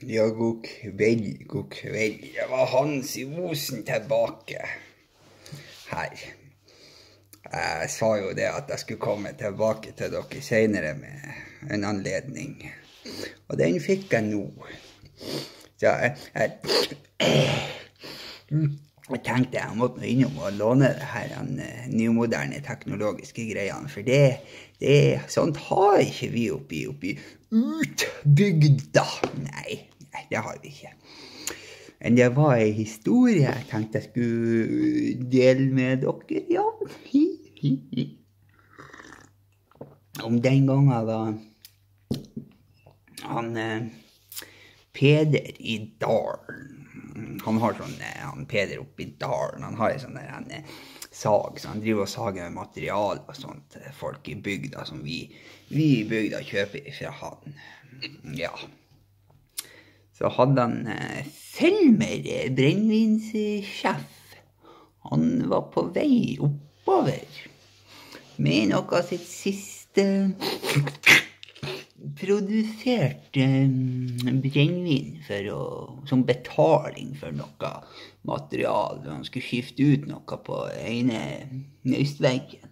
Ja, god kveld, god kveld. Det var Hans i Osen tilbake her. Jeg sa jo det at jeg skulle komme tilbake til dere senere med en anledning. Og den fikk jeg nå. Så jeg tenkte jeg måtte innom og låne det her nymoderne teknologiske greiene, for sånt har ikke vi oppi utbygda. Nei, det har vi ikke. Men det var en historie jeg tenkte jeg skulle dele med dere, ja. Om den gangen da Peder i dalen, han har han Peder oppe i dalen, han har en sånn sag, så han driver og sager med material og sånt, folk i bygda som vi i bygda kjøper fra han. Ja. Så hadde han Selmer, brennvinssjef. Han var på vei oppover med noe av sitt siste produserte brennvin som betaling for noe material. Han skulle skifte ut noe på ene nøystveggen.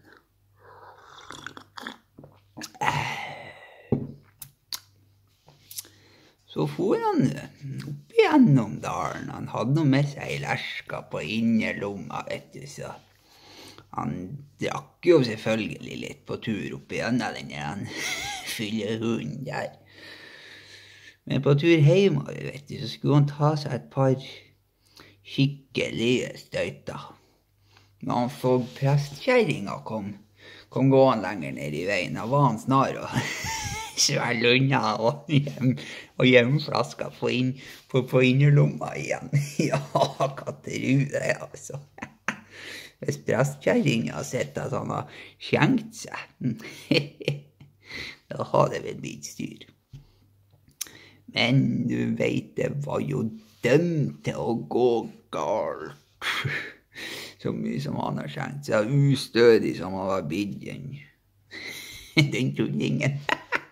Så for han opp igjennom dalen. Han hadde noe med seg i lerska på innerlomma, vet du, så han drakk jo selvfølgelig litt på tur opp igjennom den fyllehunden der. Men på tur hjemme, vet du, så skulle han ta seg et par skikkelige støyter. Når han så prestkjæringa kom gående lenger ned i veien, da var han snar og svelge unna og gjemme flaska på innerlomma igjen. Ja, hva tror det, altså. Hvis prestkjæringa har sett at han har skjenkt seg, da har det vel blitt styr. Men du vet, det var jo dømt til å gå galt. Så mye som han har skjenkt seg, ustødig som han var blitt den tullingen.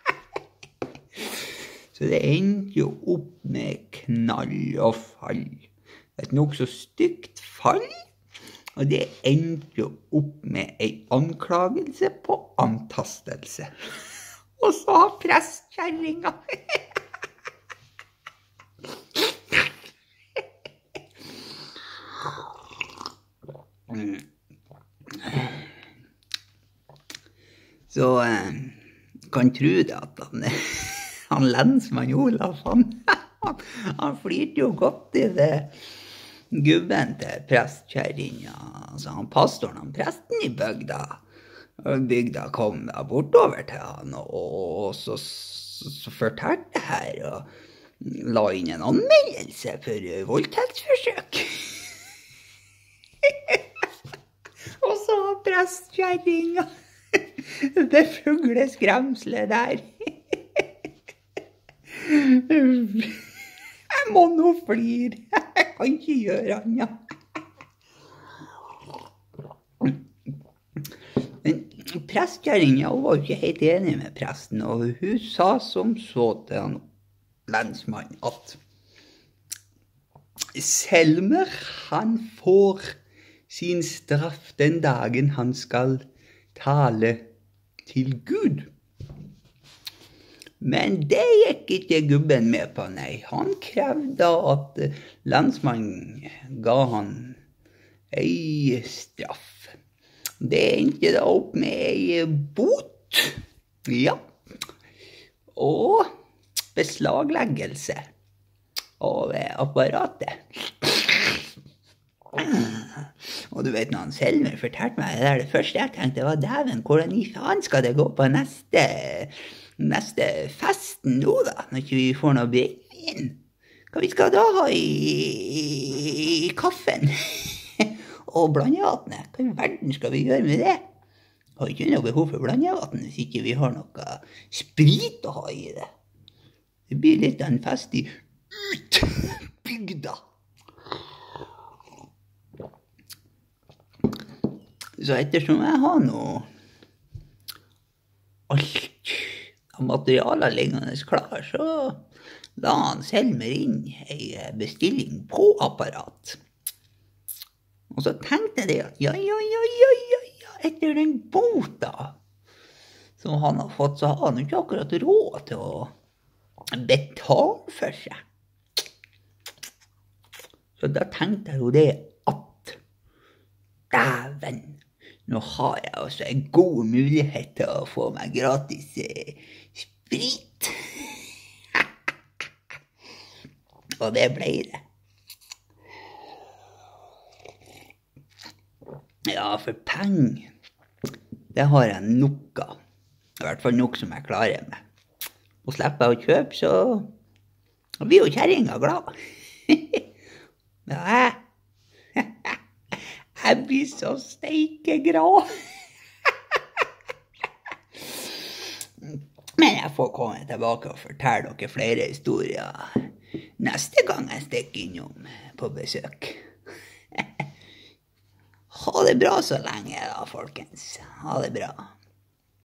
Så det endte jo opp med knall og fall. Et nok så stygt fall, og det endte jo opp med en anklagelse på antastelse. Og så har prestkjæringa Så kan tro det at han lensmann Olaf, han flirte jo godt i det gubben til prestkjæringa. Altså han pastoren, han presten i bygda kom da bortover til han, og så fortalte her og la inn en anmeldelse for voldtektsforsøk. Og så har prestkjæringa det fugleskremslet der. Jeg må nå flire. Jeg kan ikke gjøre annet. Men prestkjæringa var jo ikke helt enig med presten, og hun sa som så til han lensmannen at Selmer, han får sin straff den dagen han skal tale til Gud. Men det gikk ikke gubben med på, nei. Han krevde at lensmannen ga han ei straff. Det endte da opp med ei bot, ja, og beslagleggelse av apparatet. Og du vet, når han Selmer fortalte meg det første jeg tenkte var, dæven, hvordan i faen skal det gå på neste festen nå da, når ikke vi får noe brennevin? Hva vi skal da ha i kaffen? Og blandevatnet, hva i verden skal vi gjøre med det? Har ikke noe behov for blandevatn hvis ikke vi har noe sprit å ha i det. Det blir litt av en fest i utbygda. Så ettersom jeg har nå alt materialer liggende klar, så la han Selmer inn en bestilling på apparat. Og så tenkte jeg at ja, etter den bota som han har fått, så har han ikke akkurat råd til å betale for seg. Så da tenkte jeg jo det at dæven, nå har jeg altså en god mulighet til å få meg gratis sprit. Og det ble det. Ja, for penger, det har jeg nok av. I hvert fall nok som jeg klarer med. Og slipper jeg å kjøpe, så blir jo kjerringa glad. Ja, jeg blir så steikegrad. Men jeg får komme tilbake og fortelle dere flere historier neste gang jeg stikker innom på besøk. Ha det bra så lenge da, folkens. Ha det bra.